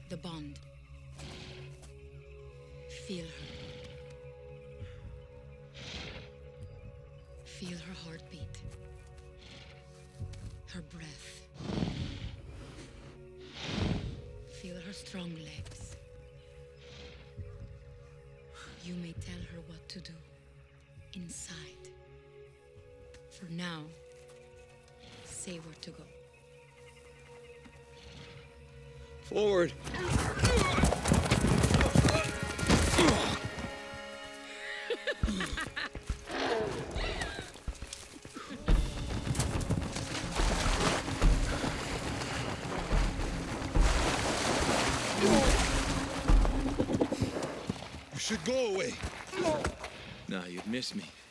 The bond. Feel her. Feel her heartbeat. Her breath. Feel her strong legs. You may tell her what to do. Inside. For now, say where to go. Forward! You should go away. Nah, you'd miss me.